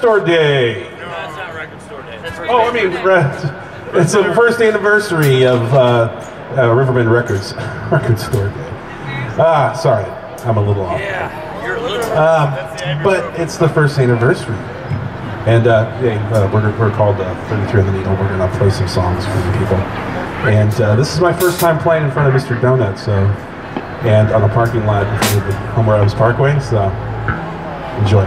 Store Day. No, it's not Record Store Day. Oh, I mean, it's the first anniversary of Riverbend Records Record Store Day. Ah, sorry, I'm a little off. Yeah, you're a little. But it's the first anniversary, and we're called 33 on the Needle. We're gonna play some songs for the people, and this is my first time playing in front of Mr. Donut, and on a parking lot in front of the Homer Adams Parkway. So enjoy.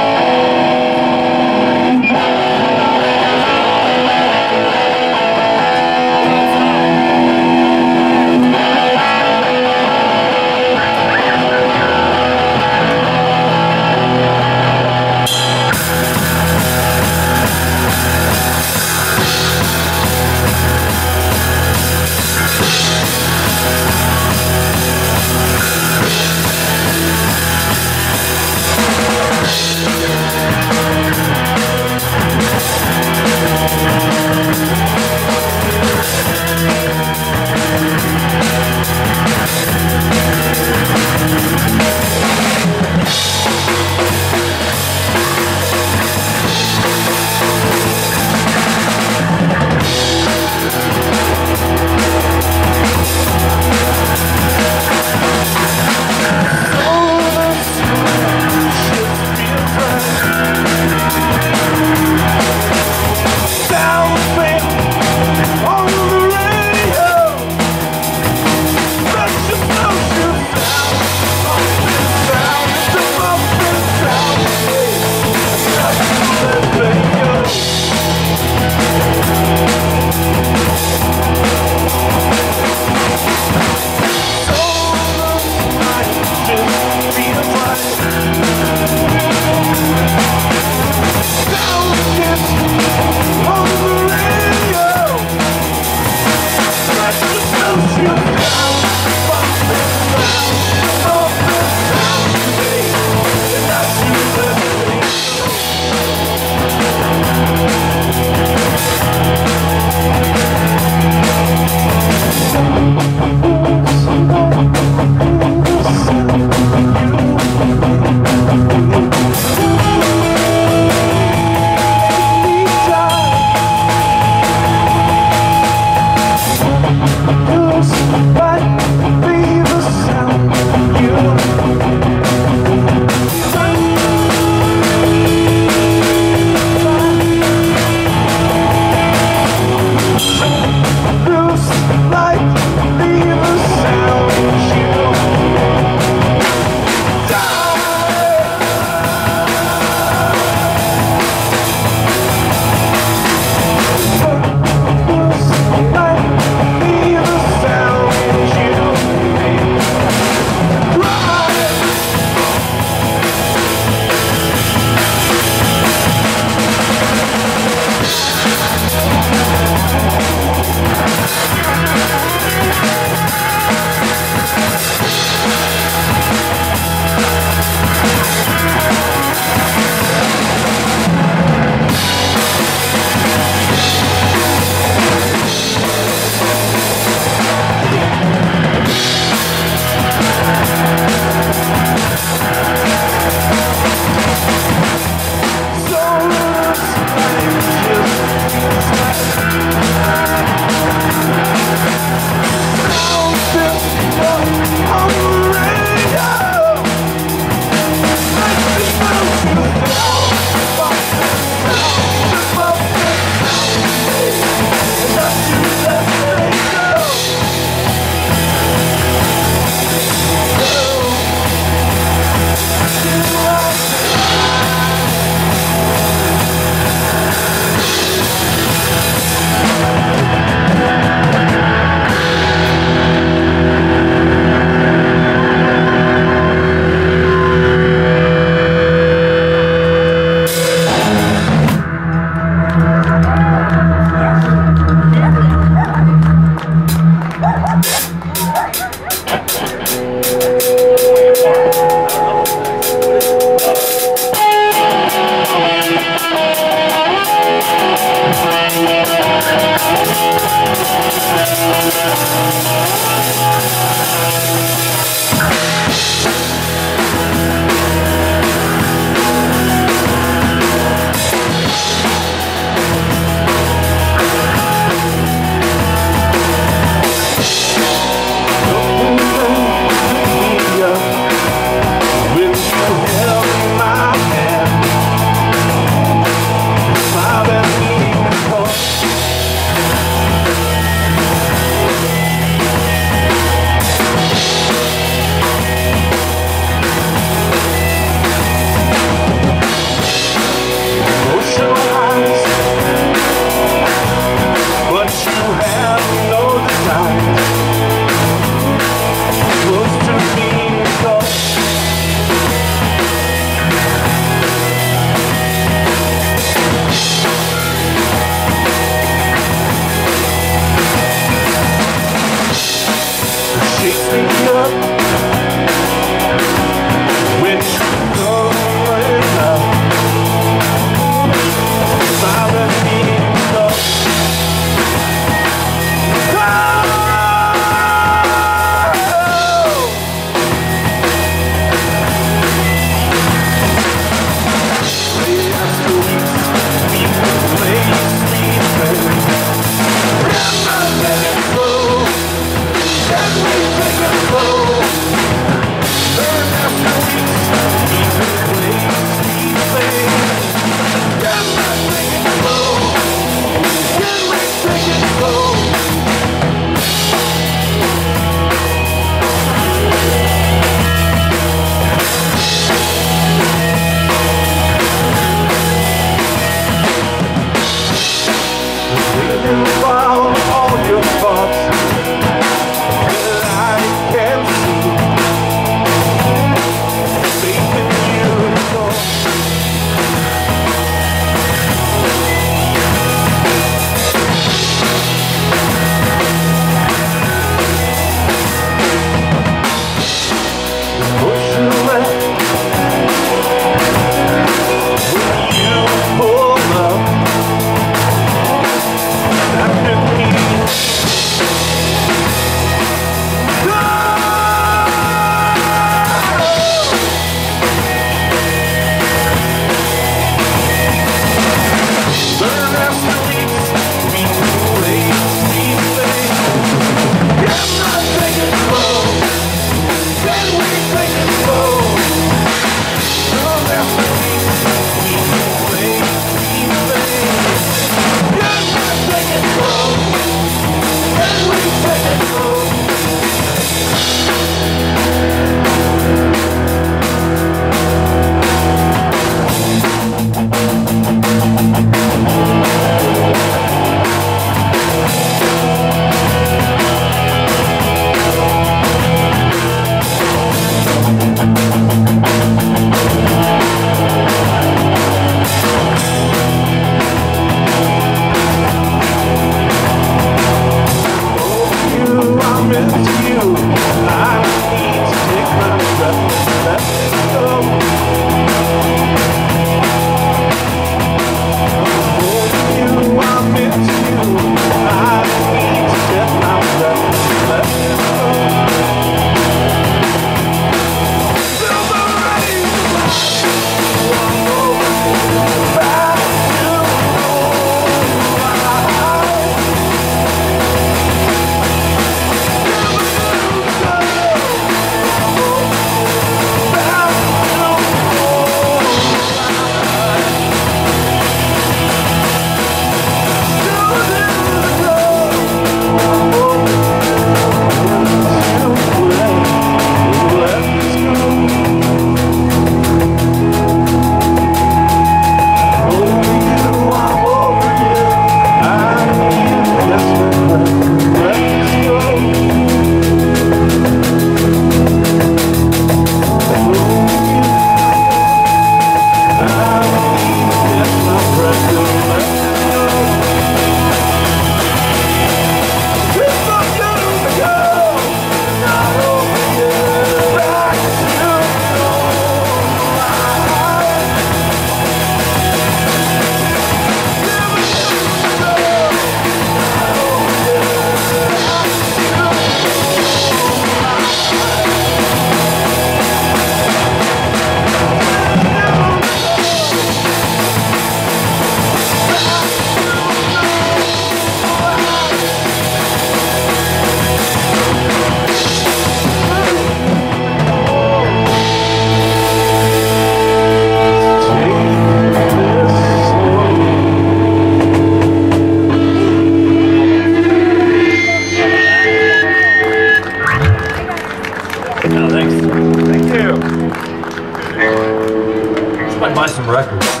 Buy some records. Is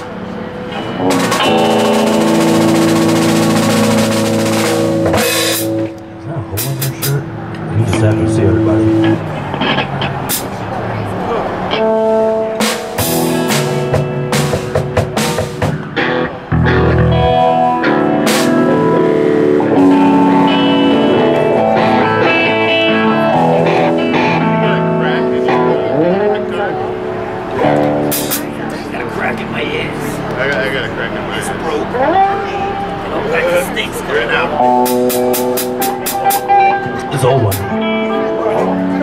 that a hole in your shirt? You just have to see everybody. I got a crack in my It's ass. broke. Oh, that stinks coming out. This old one.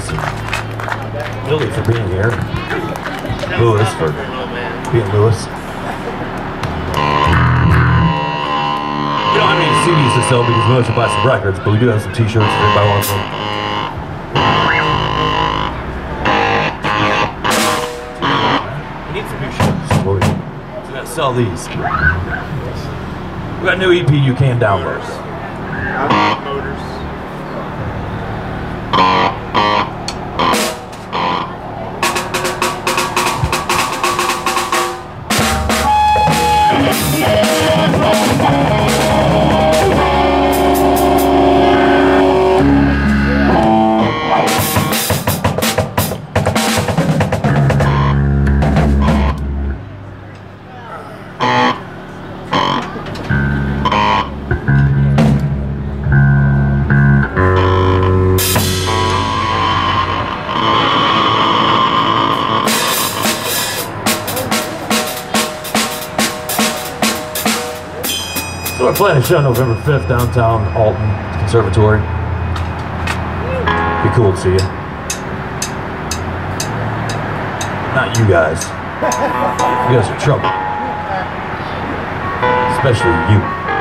guys, Billy for being here, Lewis for being Lewis. We don't have any CDs to sell because we want to buy some records, but we do have some t-shirts if anybody wants them. We need some new shirts. So we're gonna sell these. We got a new EP you can download. Motors. So we're playing a show November 5th downtown Alton Conservatory. Be cool to see you. Not you guys. You guys are trouble. Especially you.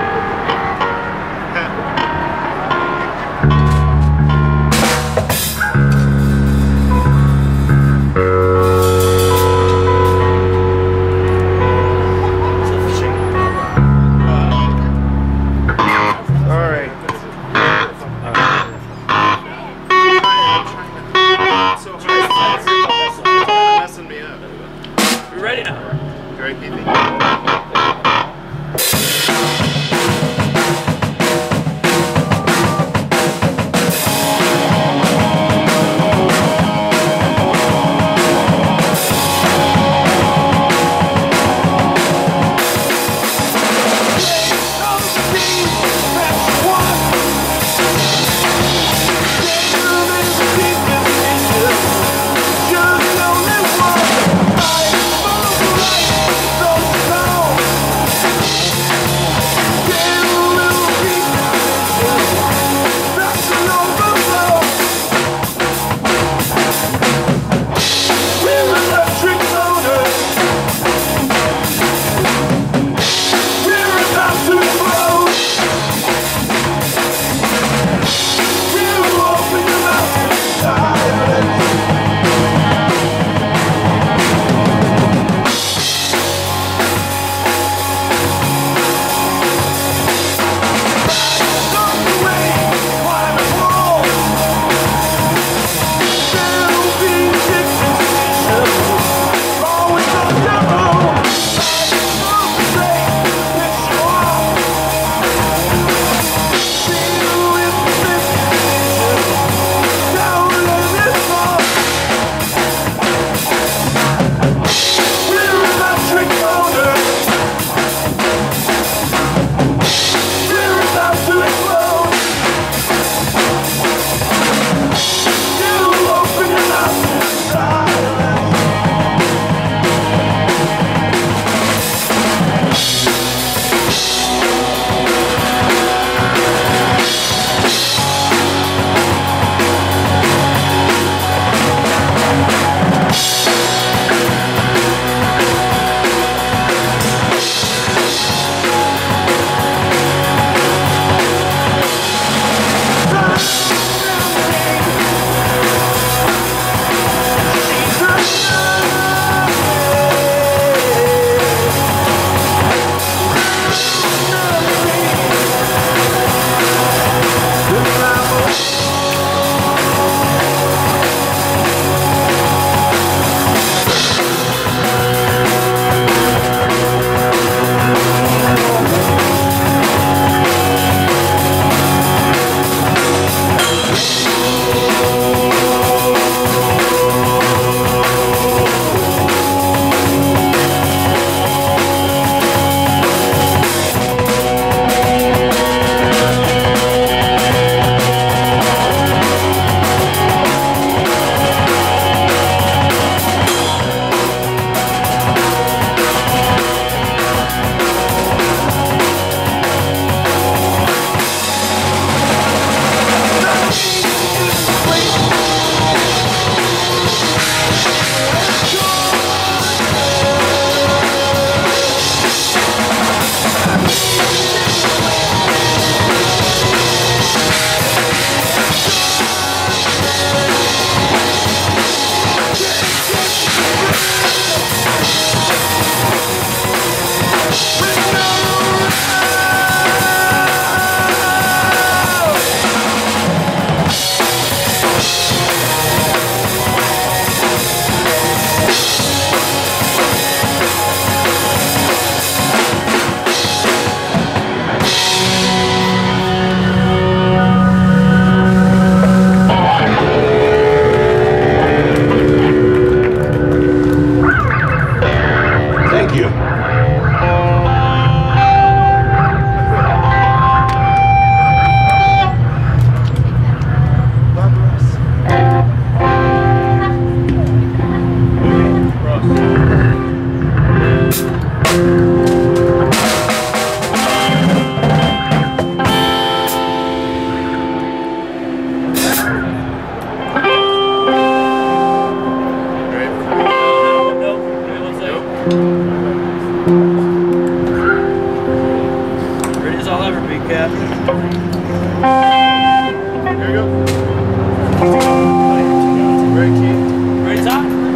Ready now. Great, Pete. Down in this fall.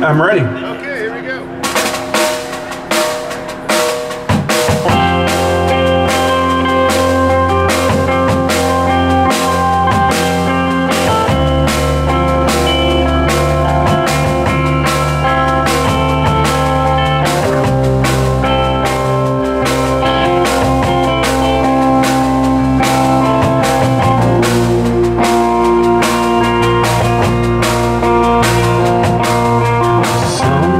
I'm ready. Okay, here we go. Some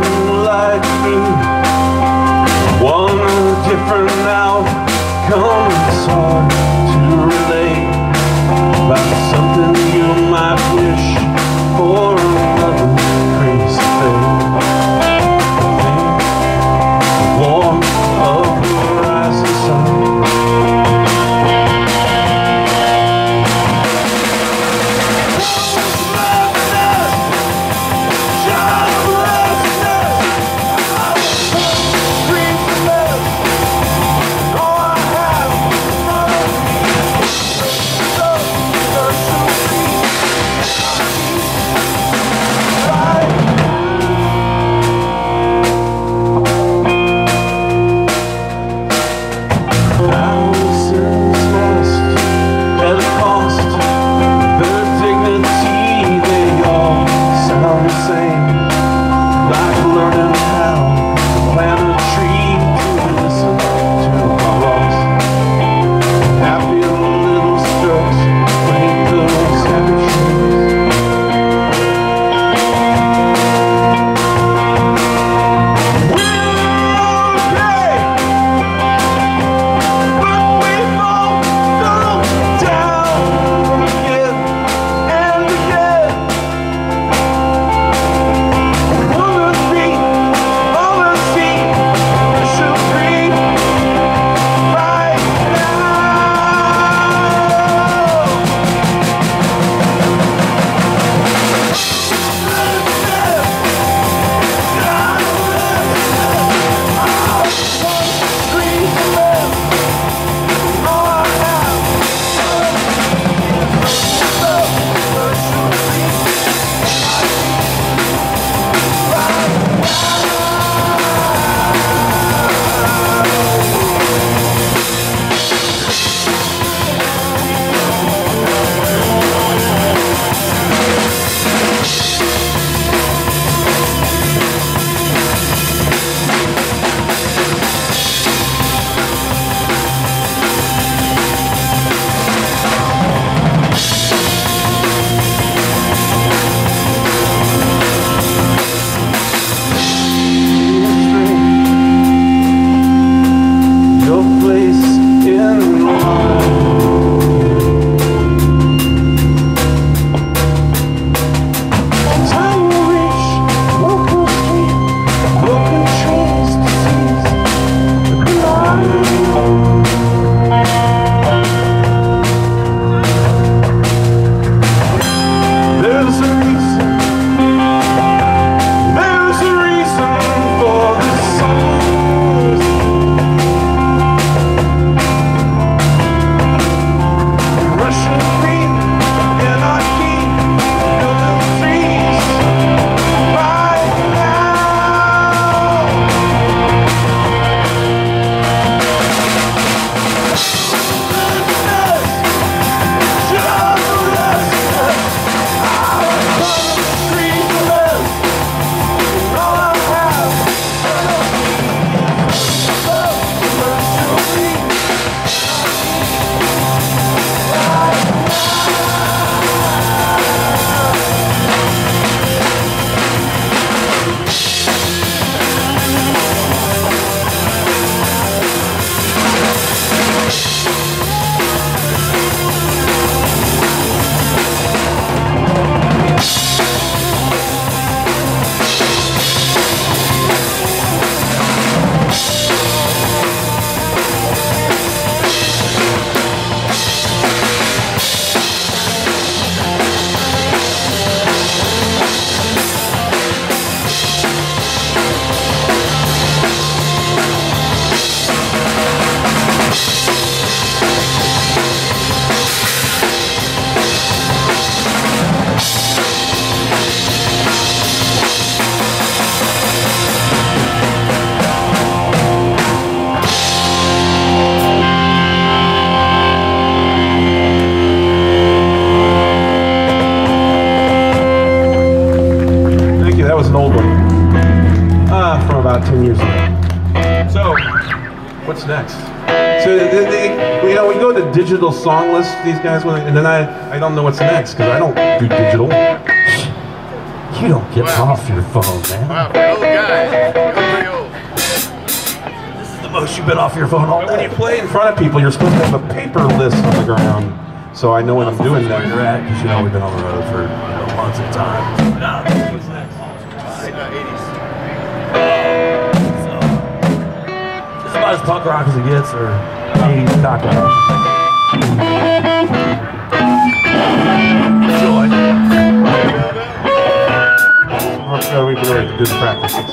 an old one. From about 10 years ago. So, what's next? So, you know, we go to digital song lists, these guys, and then I don't know what's next, because I don't do digital. You don't get off your phone, man. Wow, old guy. You're pretty old. This is the most you've been off your phone all When day. you play in front of people, you're supposed to have a paper list on the ground, so I know when I'm doing that. You're at, because you know we've been on the road for months at a time. What's next? 80s. So, just about as punk rock as it gets, or 80s cock rock. Enjoy. We've been ready to do the practices.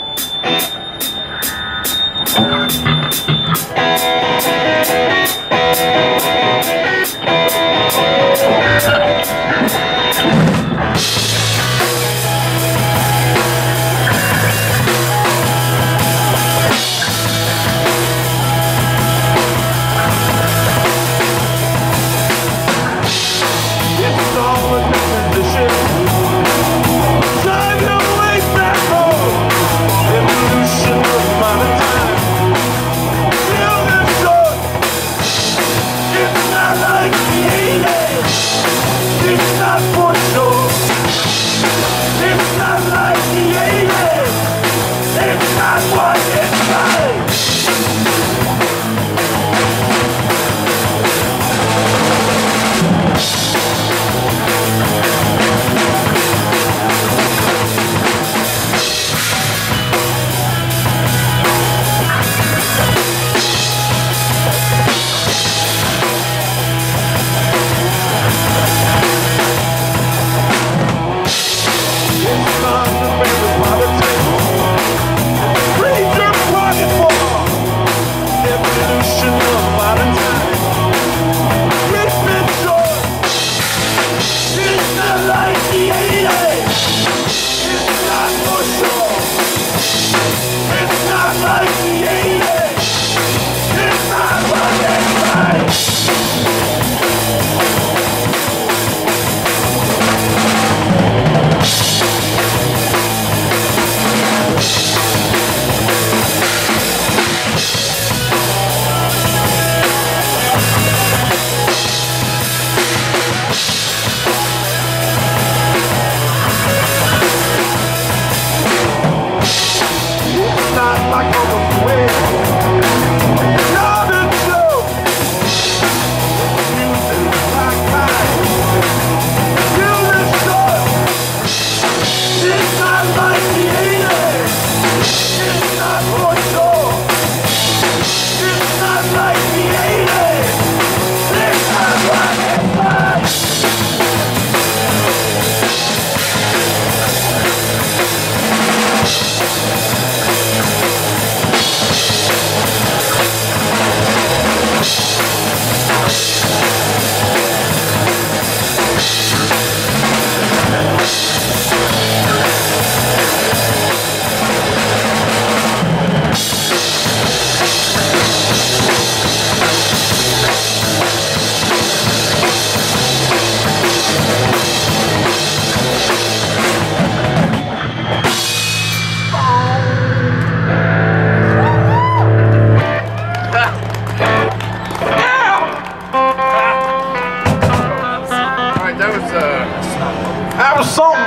That was something.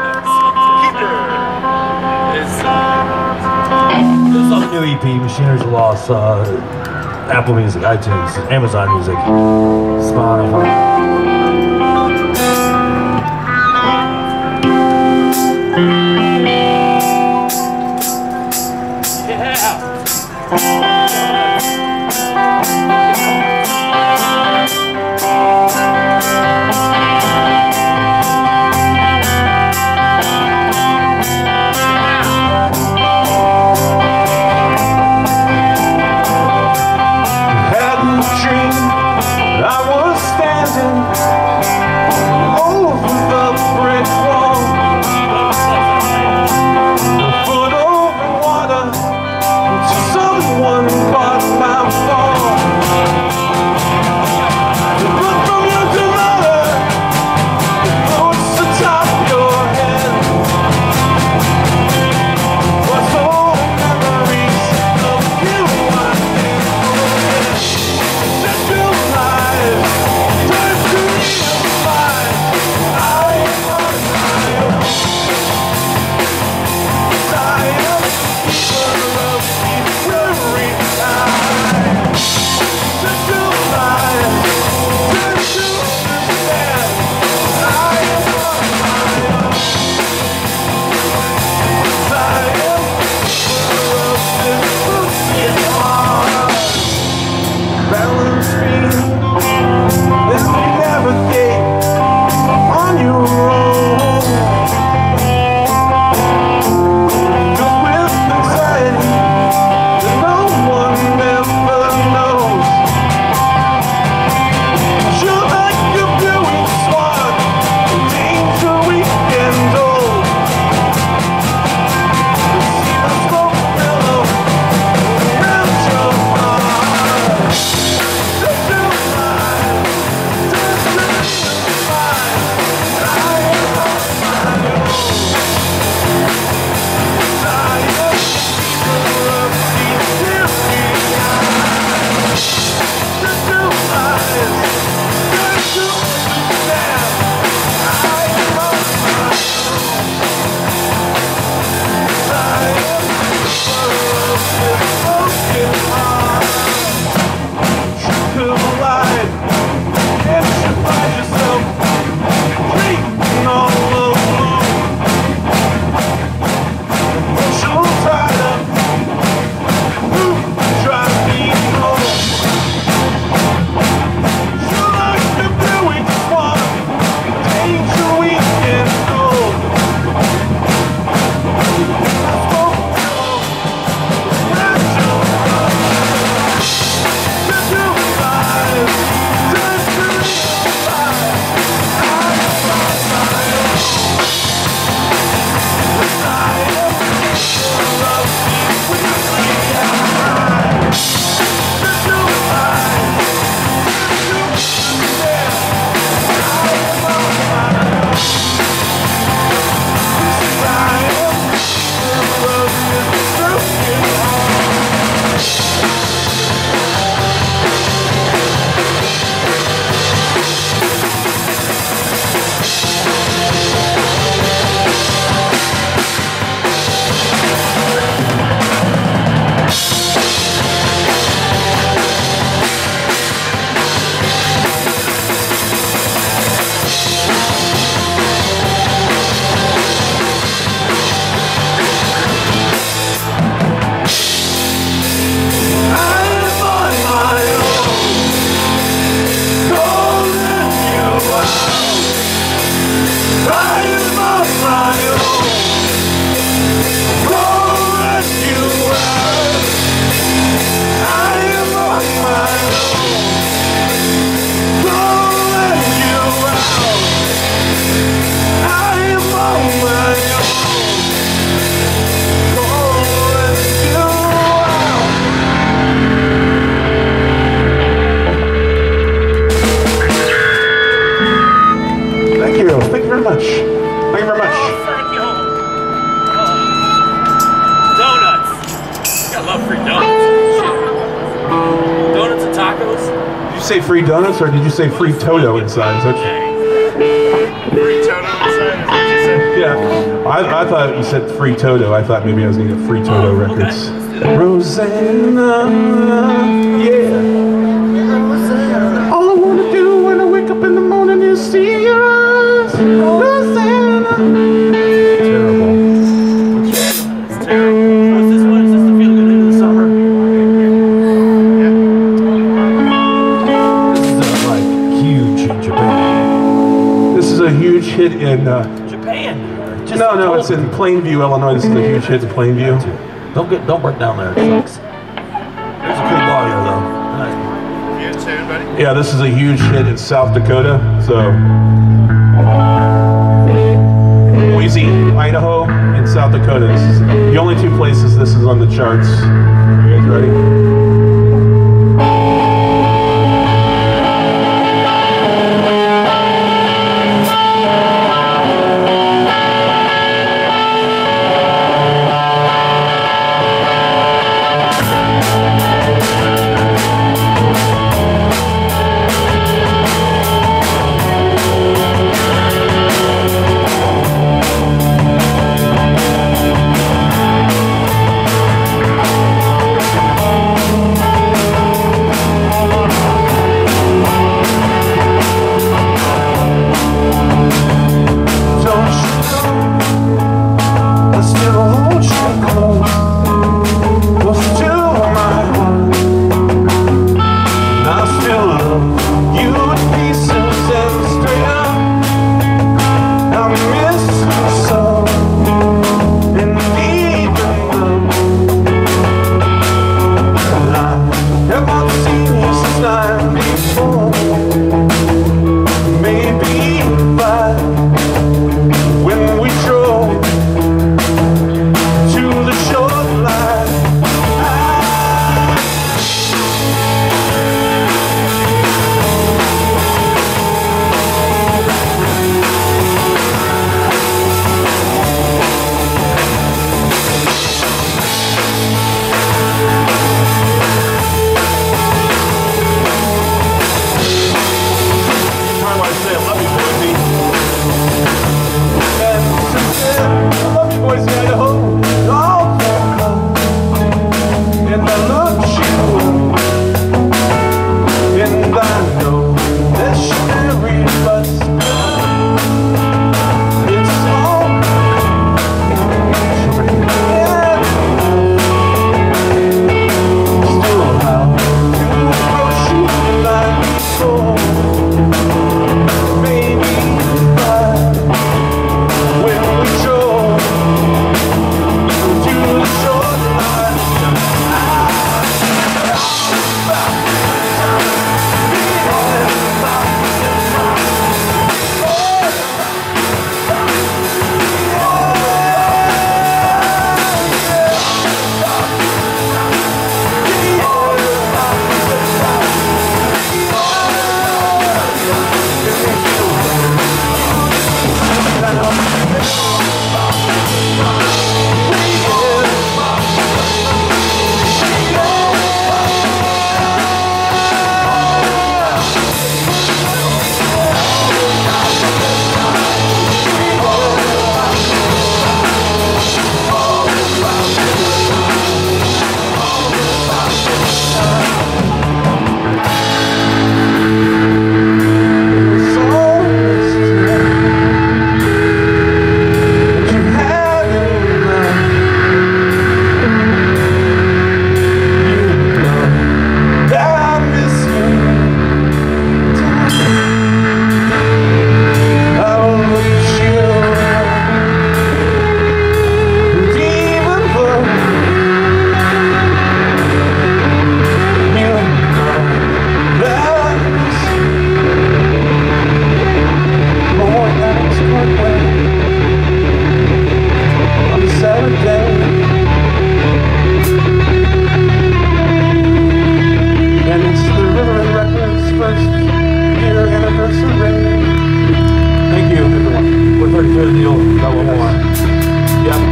Keeper. This is on the new EP, Machineries of Loss, Apple Music, iTunes, Amazon Music, Spotify. Someone say free donuts or did you say free Toto inside? Free Toto inside, is what you said? Yeah, I thought you said free Toto. I thought maybe I was going to get free Toto records. Rosanna, yeah. All I want to do when I wake up in the morning is see your eyes. Rosanna. Terrible. It's terrible. What's this one? Is this the feel good into the summer? This is like huge in Japan. This is a huge hit in. Japan. No, it's in Plainview, Illinois. This is a huge hit in Plainview. Don't break down there. It sucks. There's a cool bar here though. Nice. You understand, buddy? Yeah, this is a huge hit in South Dakota. So, Boise, Idaho, and South Dakota. This is the only two places this is on the charts. Are you guys ready?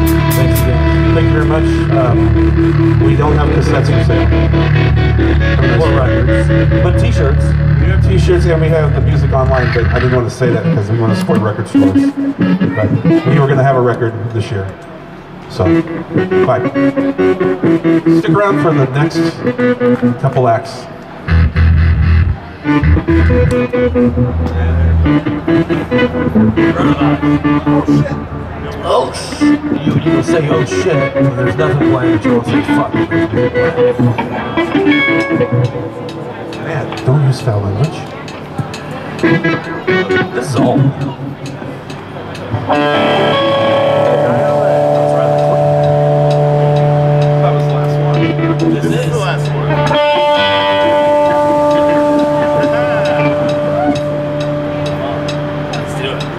We don't have cassettes for sale. More records. But t-shirts. We have t-shirts and we have the music online, but I didn't want to say that because we want to support record stores. But we were going to have a record this year. So, bye. Stick around for the next couple acts. Oh shit! You can say oh shit, and there's nothing playing, but you won't say fuck. Man, don't use foul language. This is all. That was the last one. This is The last one. Let's do it.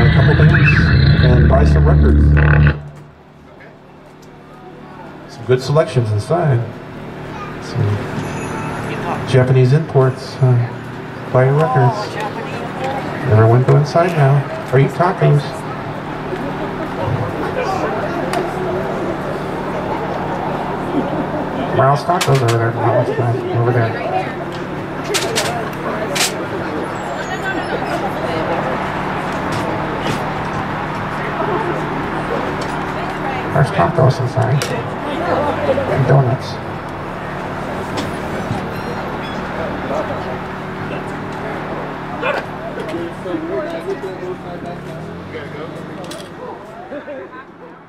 a couple bands and buy some records. Some good selections inside. Some Japanese imports. Buy your records. Everyone go inside now. Or eat tacos. Miles Tacos over there. Over there. There's tacos inside. And donuts. You gotta go.